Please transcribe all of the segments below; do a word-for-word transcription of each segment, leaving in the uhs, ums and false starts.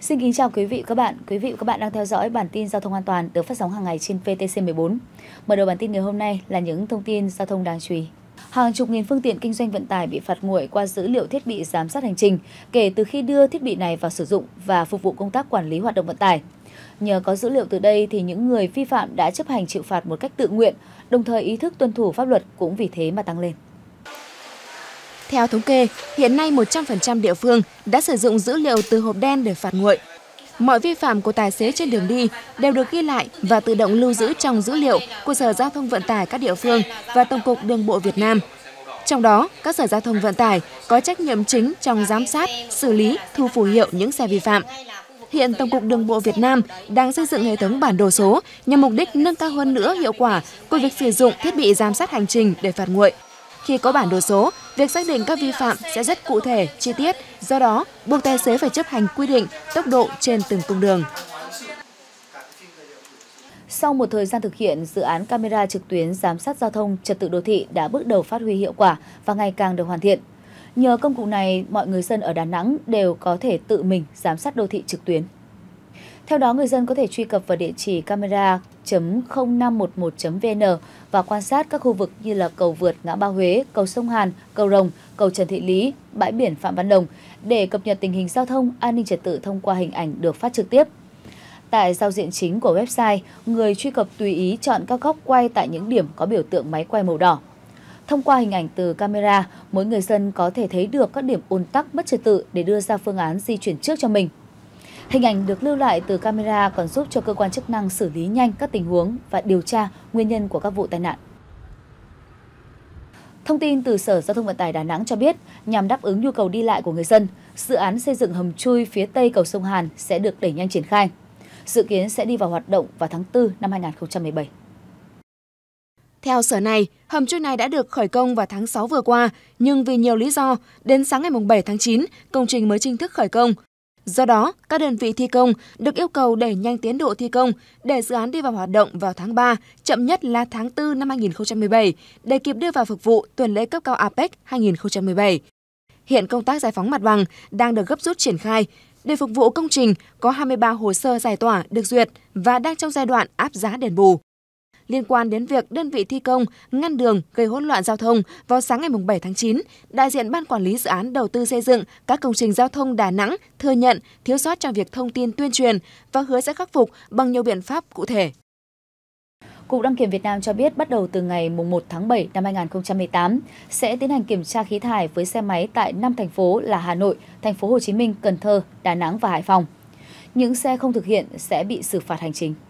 Xin kính chào quý vị và các bạn. Quý vị và các bạn đang theo dõi bản tin giao thông an toàn được phát sóng hàng ngày trên vê tê xê mười bốn. Mở đầu bản tin ngày hôm nay là những thông tin giao thông đáng chú ý. Hàng chục nghìn phương tiện kinh doanh vận tải bị phạt nguội qua dữ liệu thiết bị giám sát hành trình kể từ khi đưa thiết bị này vào sử dụng và phục vụ công tác quản lý hoạt động vận tải. Nhờ có dữ liệu từ đây thì những người vi phạm đã chấp hành chịu phạt một cách tự nguyện, đồng thời ý thức tuân thủ pháp luật cũng vì thế mà tăng lên. Theo thống kê, hiện nay một trăm phần trăm địa phương đã sử dụng dữ liệu từ hộp đen để phạt nguội. Mọi vi phạm của tài xế trên đường đi đều được ghi lại và tự động lưu giữ trong dữ liệu của Sở Giao thông Vận tải các địa phương và Tổng cục Đường bộ Việt Nam. Trong đó, các Sở Giao thông Vận tải có trách nhiệm chính trong giám sát, xử lý, thu phù hiệu những xe vi phạm. Hiện Tổng cục Đường bộ Việt Nam đang xây dựng hệ thống bản đồ số nhằm mục đích nâng cao hơn nữa hiệu quả của việc sử dụng thiết bị giám sát hành trình để phạt nguội. Khi có bản đồ số, việc xác định các vi phạm sẽ rất cụ thể, chi tiết, do đó buộc tài xế phải chấp hành quy định tốc độ trên từng cung đường. Sau một thời gian thực hiện, dự án camera trực tuyến giám sát giao thông trật tự đô thị đã bước đầu phát huy hiệu quả và ngày càng được hoàn thiện. Nhờ công cụ này, mọi người dân ở Đà Nẵng đều có thể tự mình giám sát đô thị trực tuyến. Theo đó, người dân có thể truy cập vào địa chỉ camera chấm không năm một một chấm vê en và quan sát các khu vực như là cầu vượt ngã ba Huế, cầu sông Hàn, cầu Rồng, cầu Trần Thị Lý, bãi biển Phạm Văn Đồng để cập nhật tình hình giao thông, an ninh trật tự thông qua hình ảnh được phát trực tiếp. Tại giao diện chính của website, người truy cập tùy ý chọn các góc quay tại những điểm có biểu tượng máy quay màu đỏ. Thông qua hình ảnh từ camera, mỗi người dân có thể thấy được các điểm ùn tắc mất trật tự để đưa ra phương án di chuyển trước cho mình. Hình ảnh được lưu lại từ camera còn giúp cho cơ quan chức năng xử lý nhanh các tình huống và điều tra nguyên nhân của các vụ tai nạn. Thông tin từ Sở Giao thông Vận tải Đà Nẵng cho biết, nhằm đáp ứng nhu cầu đi lại của người dân, dự án xây dựng hầm chui phía tây cầu sông Hàn sẽ được đẩy nhanh triển khai. Dự kiến sẽ đi vào hoạt động vào tháng tư năm hai nghìn không trăm mười bảy. Theo Sở này, hầm chui này đã được khởi công vào tháng sáu vừa qua, nhưng vì nhiều lý do, đến sáng ngày bảy tháng chín, công trình mới chính thức khởi công. Do đó, các đơn vị thi công được yêu cầu đẩy nhanh tiến độ thi công để dự án đi vào hoạt động vào tháng ba, chậm nhất là tháng tư năm hai nghìn không trăm mười bảy, để kịp đưa vào phục vụ tuần lễ cấp cao a pếch hai nghìn không trăm mười bảy. Hiện công tác giải phóng mặt bằng đang được gấp rút triển khai. Để phục vụ công trình, có hai mươi ba hồ sơ giải tỏa được duyệt và đang trong giai đoạn áp giá đền bù. Liên quan đến việc đơn vị thi công ngăn đường gây hỗn loạn giao thông, vào sáng ngày bảy tháng chín, đại diện Ban Quản lý Dự án Đầu tư xây dựng các công trình giao thông Đà Nẵng thừa nhận thiếu sót trong việc thông tin tuyên truyền và hứa sẽ khắc phục bằng nhiều biện pháp cụ thể. Cục Đăng kiểm Việt Nam cho biết bắt đầu từ ngày mùng một tháng bảy năm hai nghìn không trăm mười tám sẽ tiến hành kiểm tra khí thải với xe máy tại năm thành phố là Hà Nội, Thành phố Hồ Chí Minh, Cần Thơ, Đà Nẵng và Hải Phòng. Những xe không thực hiện sẽ bị xử phạt hành chính.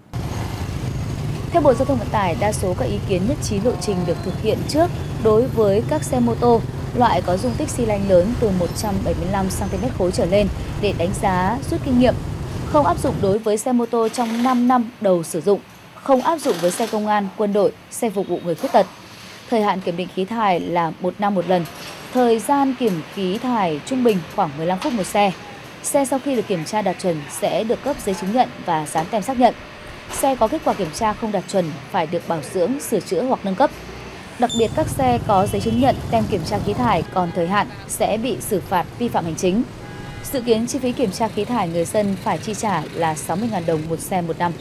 Theo Bộ Giao thông Vận tải, đa số các ý kiến nhất trí lộ trình được thực hiện trước đối với các xe mô tô loại có dung tích xi lanh lớn từ một trăm bảy mươi lăm xăng ti mét khối trở lên để đánh giá rút kinh nghiệm, không áp dụng đối với xe mô tô trong năm năm đầu sử dụng, không áp dụng với xe công an, quân đội, xe phục vụ người khuyết tật. Thời hạn kiểm định khí thải là một năm một lần. Thời gian kiểm khí thải trung bình khoảng mười lăm phút một xe. Xe sau khi được kiểm tra đạt chuẩn sẽ được cấp giấy chứng nhận và dán tem xác nhận. Xe có kết quả kiểm tra không đạt chuẩn phải được bảo dưỡng, sửa chữa hoặc nâng cấp. Đặc biệt các xe có giấy chứng nhận tem kiểm tra khí thải còn thời hạn sẽ bị xử phạt vi phạm hành chính. Dự kiến chi phí kiểm tra khí thải người dân phải chi trả là sáu mươi nghìn đồng một xe một năm.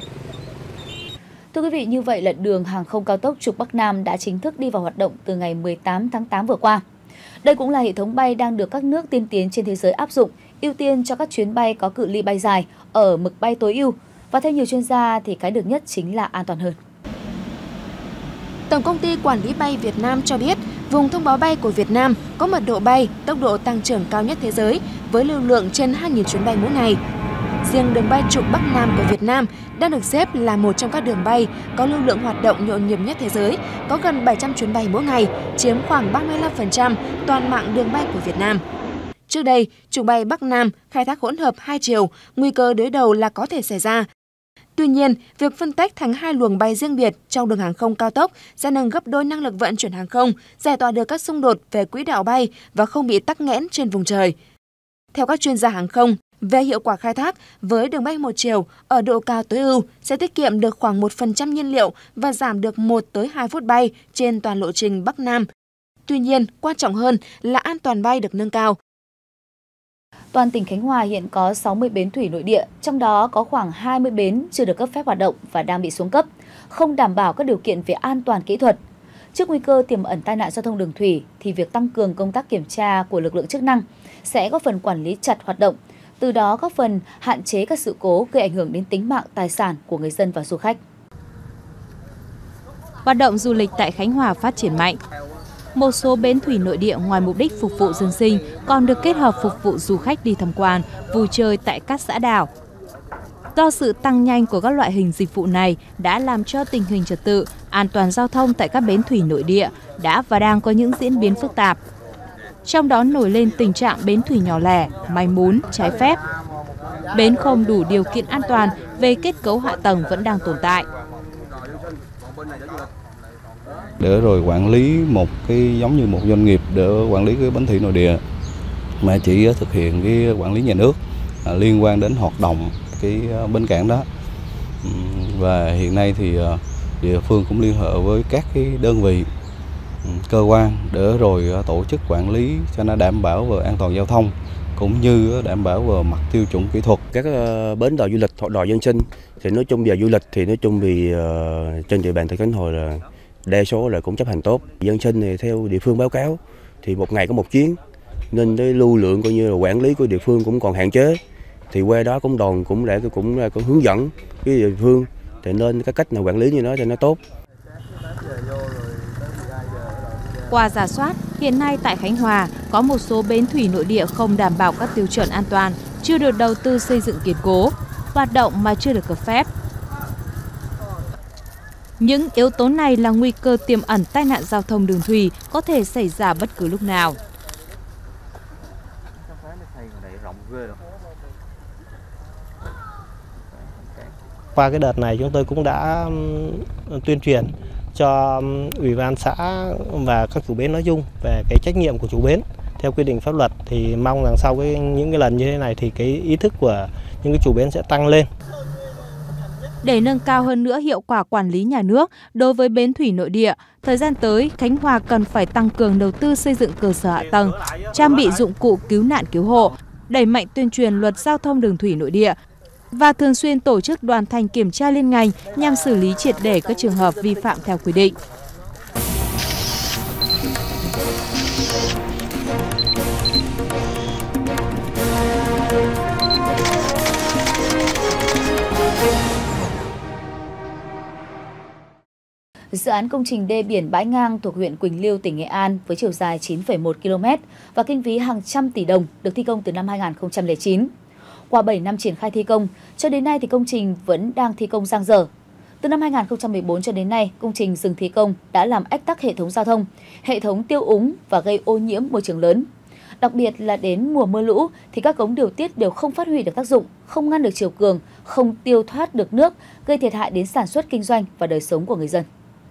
Thưa quý vị, như vậy là đường hàng không cao tốc trục Bắc Nam đã chính thức đi vào hoạt động từ ngày mười tám tháng tám vừa qua. Đây cũng là hệ thống bay đang được các nước tiên tiến trên thế giới áp dụng, ưu tiên cho các chuyến bay có cự ly bay dài ở mực bay tối ưu. Và theo nhiều chuyên gia thì cái được nhất chính là an toàn hơn. Tổng công ty Quản lý bay Việt Nam cho biết, vùng thông báo bay của Việt Nam có mật độ bay, tốc độ tăng trưởng cao nhất thế giới với lưu lượng trên hai nghìn chuyến bay mỗi ngày. Riêng đường bay trục Bắc Nam của Việt Nam đang được xếp là một trong các đường bay có lưu lượng hoạt động nhộn nhịp nhất thế giới, có gần bảy trăm chuyến bay mỗi ngày, chiếm khoảng ba mươi lăm phần trăm toàn mạng đường bay của Việt Nam. Trước đây, trục bay Bắc Nam khai thác hỗn hợp hai chiều, nguy cơ đối đầu là có thể xảy ra. Tuy nhiên, việc phân tách thành hai luồng bay riêng biệt trong đường hàng không cao tốc sẽ nâng gấp đôi năng lực vận chuyển hàng không, giải tỏa được các xung đột về quỹ đạo bay và không bị tắc nghẽn trên vùng trời. Theo các chuyên gia hàng không, về hiệu quả khai thác với đường bay một chiều ở độ cao tối ưu sẽ tiết kiệm được khoảng một phần trăm nhiên liệu và giảm được một tới hai phút bay trên toàn lộ trình Bắc Nam. Tuy nhiên, quan trọng hơn là an toàn bay được nâng cao. Toàn tỉnh Khánh Hòa hiện có sáu mươi bến thủy nội địa, trong đó có khoảng hai mươi bến chưa được cấp phép hoạt động và đang bị xuống cấp, không đảm bảo các điều kiện về an toàn kỹ thuật. Trước nguy cơ tiềm ẩn tai nạn giao thông đường thủy thì việc tăng cường công tác kiểm tra của lực lượng chức năng sẽ góp phần quản lý chặt hoạt động, từ đó góp phần hạn chế các sự cố gây ảnh hưởng đến tính mạng, tài sản của người dân và du khách. Hoạt động du lịch tại Khánh Hòa phát triển mạnh. Một số bến thủy nội địa ngoài mục đích phục vụ dân sinh còn được kết hợp phục vụ du khách đi tham quan, vui chơi tại các xã đảo. Do sự tăng nhanh của các loại hình dịch vụ này đã làm cho tình hình trật tự, an toàn giao thông tại các bến thủy nội địa đã và đang có những diễn biến phức tạp. Trong đó nổi lên tình trạng bến thủy nhỏ lẻ, manh mún, trái phép. Bến không đủ điều kiện an toàn về kết cấu hạ tầng vẫn đang tồn tại. Để rồi quản lý một cái giống như một doanh nghiệp để quản lý cái bến thủy nội địa mà chỉ thực hiện cái quản lý nhà nước à, liên quan đến hoạt động cái bến cảng đó. Và hiện nay thì địa phương cũng liên hệ với các cái đơn vị cơ quan để rồi tổ chức quản lý cho nó đảm bảo về an toàn giao thông cũng như đảm bảo về mặt tiêu chuẩn kỹ thuật. Các bến đò du lịch hoặc đò dân sinh thì nói chung về du lịch thì nói chung vì uh, trên địa bàn tỉnh Khánh Hòa là đa số là cũng chấp hành tốt. Dân sinh thì theo địa phương báo cáo thì một ngày có một chuyến nên cái lưu lượng coi như là quản lý của địa phương cũng còn hạn chế. Thì qua đó cũng đoàn cũng để cũng cũng hướng dẫn cái địa phương thì nên cái cách nào quản lý như nó cho nó tốt. Qua rà soát, hiện nay tại Khánh Hòa có một số bến thủy nội địa không đảm bảo các tiêu chuẩn an toàn, chưa được đầu tư xây dựng kiên cố, hoạt động mà chưa được cấp phép. Những yếu tố này là nguy cơ tiềm ẩn tai nạn giao thông đường thủy có thể xảy ra bất cứ lúc nào. Qua cái đợt này chúng tôi cũng đã tuyên truyền cho ủy ban xã và các chủ bến nói chung về cái trách nhiệm của chủ bến theo quy định pháp luật, thì mong rằng sau cái những cái lần như thế này thì cái ý thức của những cái chủ bến sẽ tăng lên. Để nâng cao hơn nữa hiệu quả quản lý nhà nước đối với bến thủy nội địa, thời gian tới Khánh Hòa cần phải tăng cường đầu tư xây dựng cơ sở hạ tầng, trang bị dụng cụ cứu nạn cứu hộ, đẩy mạnh tuyên truyền luật giao thông đường thủy nội địa và thường xuyên tổ chức đoàn thanh kiểm tra liên ngành nhằm xử lý triệt để các trường hợp vi phạm theo quy định. Dự án công trình đê biển Bãi Ngang thuộc huyện Quỳnh Lưu, tỉnh Nghệ An với chiều dài chín phẩy một ki lô mét và kinh phí hàng trăm tỷ đồng được thi công từ năm hai nghìn không trăm lẻ chín. Qua bảy năm triển khai thi công, cho đến nay thì công trình vẫn đang thi công dang dở. Từ năm hai nghìn không trăm mười bốn cho đến nay, công trình dừng thi công đã làm ách tắc hệ thống giao thông, hệ thống tiêu úng và gây ô nhiễm môi trường lớn. Đặc biệt là đến mùa mưa lũ thì các cống điều tiết đều không phát huy được tác dụng, không ngăn được chiều cường, không tiêu thoát được nước, gây thiệt hại đến sản xuất kinh doanh và đời sống của người dân.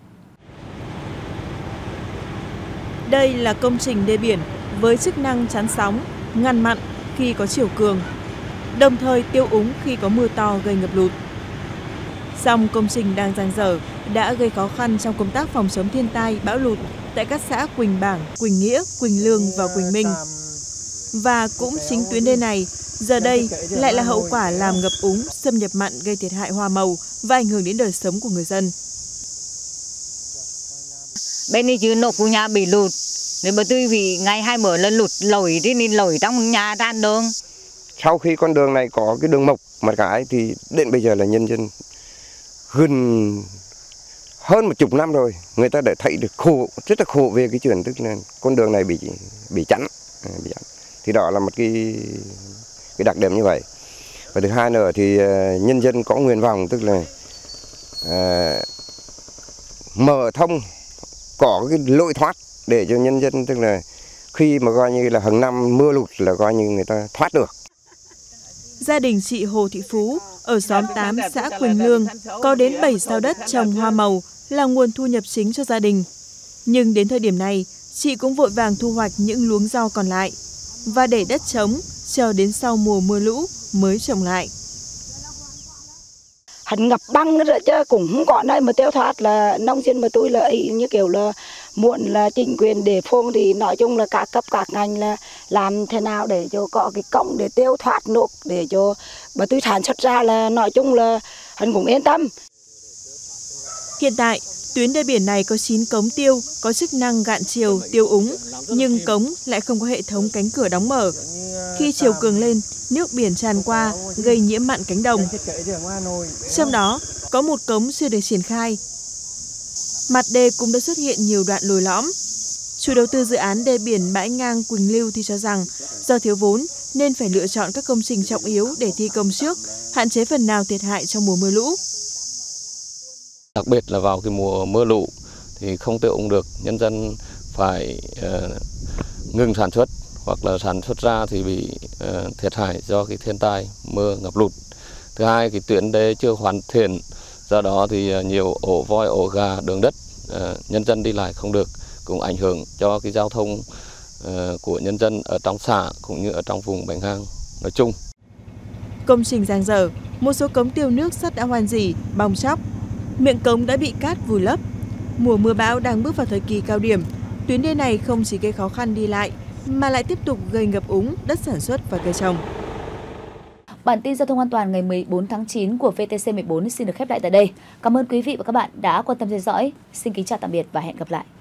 Đây là công trình đê biển với chức năng chắn sóng, ngăn mặn khi có chiều cường, đồng thời tiêu úng khi có mưa to gây ngập lụt. Song công trình đang dang dở đã gây khó khăn trong công tác phòng chống thiên tai, bão lụt tại các xã Quỳnh Bảng, Quỳnh Nghĩa, Quỳnh Lương và Quỳnh Minh. Và cũng chính tuyến đê này giờ đây lại là hậu quả làm ngập úng, xâm nhập mặn gây thiệt hại hoa màu và ảnh hưởng đến đời sống của người dân. Bên này chứ nổ của nhà bị lụt, nên bởi tôi vì ngày hai mở lên lụt lồi đi nên lồi trong nhà tan đường. Sau khi con đường này có cái đường mộc mặt cái thì đến bây giờ là nhân dân gần hơn một chục năm rồi, người ta đã thấy được khổ, rất là khổ về cái chuyện tức là con đường này bị bị chắn, bị chắn. Thì đó là một cái cái đặc điểm như vậy. Và thứ hai nữa thì nhân dân có nguyện vọng tức là uh, mở thông có cái lối thoát để cho nhân dân tức là khi mà coi như là hàng năm mưa lụt là coi như người ta thoát được. Gia đình chị Hồ Thị Phú ở xóm tám xã Quỳnh Lương có đến bảy sao đất trồng hoa màu là nguồn thu nhập chính cho gia đình. Nhưng đến thời điểm này, chị cũng vội vàng thu hoạch những luống rau còn lại và để đất trống chờ đến sau mùa mưa lũ mới trồng lại. Hắn ngập băng rồi chứ cũng không có nơi mà tiêu thoát, là nông dân mà tôi là như kiểu là muộn là chính quyền địa phương thì nói chung là các cấp các ngành là làm thế nào để cho có cái cổng để tiêu thoát nước để cho bà tôi sản xuất ra là nói chung là hắn cũng yên tâm. Hiện tại, tuyến đê biển này có chín cống tiêu có chức năng gạn chiều, tiêu úng, nhưng cống lại không có hệ thống cánh cửa đóng mở. Khi chiều cường lên, nước biển tràn qua gây nhiễm mặn cánh đồng. Trong đó, có một cống chưa được triển khai. Mặt đê cũng đã xuất hiện nhiều đoạn lồi lõm. Chủ đầu tư dự án đê biển bãi ngang Quỳnh Lưu thì cho rằng do thiếu vốn nên phải lựa chọn các công trình trọng yếu để thi công trước, hạn chế phần nào thiệt hại trong mùa mưa lũ. Đặc biệt là vào cái mùa mưa lũ thì không tiêu úng được, nhân dân phải uh, ngừng sản xuất hoặc là sản xuất ra thì bị uh, thiệt hại do cái thiên tai mưa ngập lụt. Thứ hai, cái tuyến đê chưa hoàn thiện, do đó thì uh, nhiều ổ voi, ổ gà, đường đất, uh, nhân dân đi lại không được, cũng ảnh hưởng cho cái giao thông uh, của nhân dân ở trong xã cũng như ở trong vùng Bạch Hang nói chung. Công trình dang dở, một số cống tiêu nước sắt đã hoen rỉ, bong tróc, miệng cống đã bị cát vùi lấp. Mùa mưa bão đang bước vào thời kỳ cao điểm, tuyến đê này không chỉ gây khó khăn đi lại mà lại tiếp tục gây ngập úng đất sản xuất và cây trồng. Bản tin giao thông an toàn ngày mười bốn tháng chín của vê tê xê mười bốn xin được khép lại tại đây. Cảm ơn quý vị và các bạn đã quan tâm theo dõi. Xin kính chào tạm biệt và hẹn gặp lại.